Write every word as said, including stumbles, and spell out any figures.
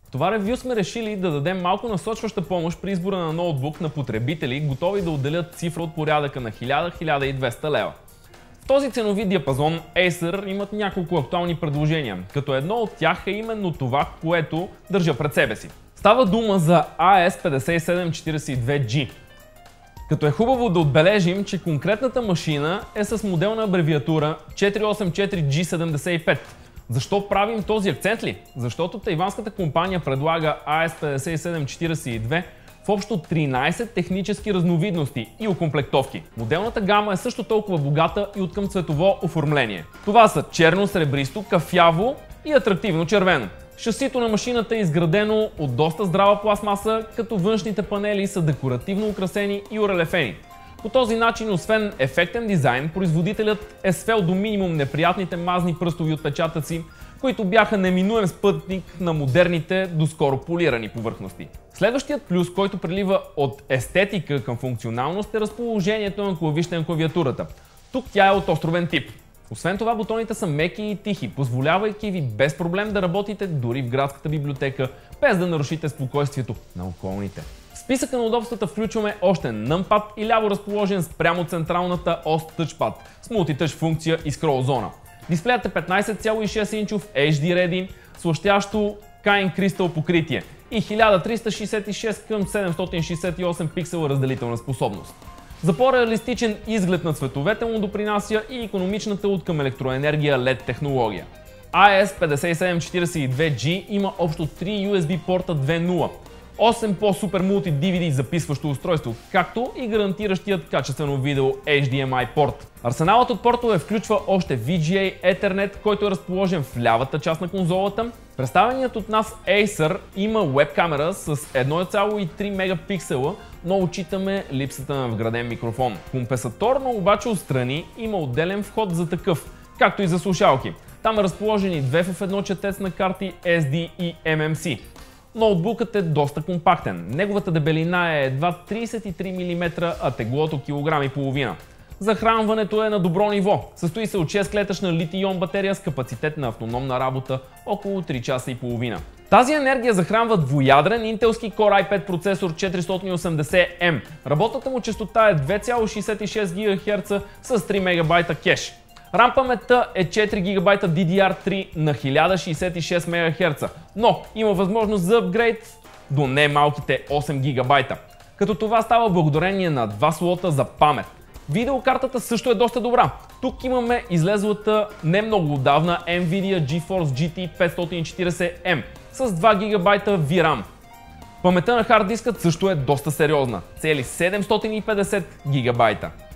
В това ревю сме решили да дадем малко насочваща помощ при избора на ноутбук на потребители, готови да отделят цифра от порядъка на хиляда до хиляда и двеста лева. В този ценови диапазон Acer имат няколко актуални предложения, като едно от тях е именно това, което държа пред себе си. Става дума за А Ес петдесет и седем четиридесет и две джи. Като е хубаво да отбележим, че конкретната машина е с моделна абревиатура четиристотин осемдесет и четири джи седемдесет и пет. Защо правим този акцент ли? Защото тайванската компания предлага А Ес петдесет и седем четиридесет и две в общо тринадесет технически разновидности и окомплектовки. Моделната гама е също толкова богата и откъм цветово оформление. Това са черно, сребристо, кафяво и атрактивно червено. Шасито на машината е изградено от доста здрава пластмаса, като външните панели са декоративно украсени и орелефени. По този начин, освен ефектен дизайн, производителят е свел до минимум неприятните мазни пръстови отпечатъци, които бяха неминуем спътник на модерните, доскоро полирани повърхности. Следващият плюс, който прилива от естетика към функционалност, е разположението на клавишите на клавиатурата. Тук тя е от островен тип. Освен това, бутоните са меки и тихи, позволявайки ви без проблем да работите дори в градската библиотека, без да нарушите спокойствието на околните. В списъка на удобствата включваме още numpad и ляво разположен спрямо централната ос тъчпад с мултитъч функция и скрол зона. Дисплеят е петнадесет цяло и шест инчов Ейч Ди Ready с лъщящо Kain Crystal покритие и хиляда триста шейсет и шест към седемстотин шейсет и осем пиксела разделителна способност. За по-реалистичен изглед на цветовете му допринася и икономичната от към електроенергия лед технология. А Ес петдесет и седем четиридесет и две джи има общо три Ю Ес Би порта две точка нула, осем по супер мулти Ди Ви Ди записващо устройство, както и гарантиращият качествено видео Ейч Ди Ем Ай порт. Арсеналът от портове включва още Ви Джи Ей Ethernet, който е разположен в лявата част на конзолата. Представеният от нас Acer има веб-камера с едно цяло и три мегапиксела, но отчитаме липсата на вграден микрофон. Компенсаторно обаче отстрани има отделен вход за такъв, както и за слушалки. Там е разположени две в едно четец на карти Ес Ди и Ем Ем Си. Ноутбукът е доста компактен. Неговата дебелина е едва тридесет и три милиметра, а теглото килограм и половина. Захранването е на добро ниво. Състои се от шест клетъчна литий-ион батерия с капацитет на автономна работа около три часа и половина. Тази енергия захранва двуядрен интелски Core Ай пет процесор четиристотин и осемдесет Ем. Работната му честота е две цяло шейсет и шест гигахерца с три мегабайта кеш. RAM паметта е четири гигабайта Ди Ди Ар три на хиляда шейсет и шест мегахерца, но има възможност за апгрейд до не малките осем гигабайта. Като това става благодарение на два слота за памет. Видеокартата също е доста добра. Тук имаме излезлата не много отдавна NVIDIA GeForce Джи Ти петстотин и четиридесет Ем с два гигабайта Ви Рам. Паметта на хард дискът също е доста сериозна, цели седемстотин и петдесет гигабайта.